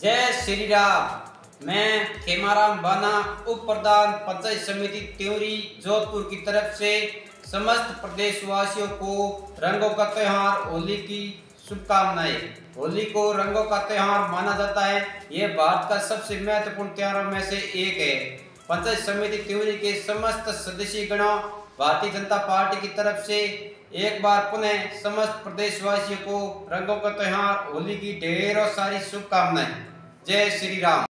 जय श्री राम। मैं खेमाराम बाना, उप प्रधान पंचायत समिति त्योरी जोधपुर की तरफ से समस्त प्रदेशवासियों को रंगों का त्योहार होली की शुभकामनाएं। होली को रंगों का त्योहार माना जाता है। यह भारत का सबसे महत्वपूर्ण त्योहारों में से एक है। पंचायत समिति त्योरी के समस्त सदस्य गणों भारतीय जनता पार्टी की तरफ से एक बार पुनः समस्त प्रदेशवासियों को रंगों का त्योहार होली की ढेरों सारी शुभकामनाएं। जय श्री राम।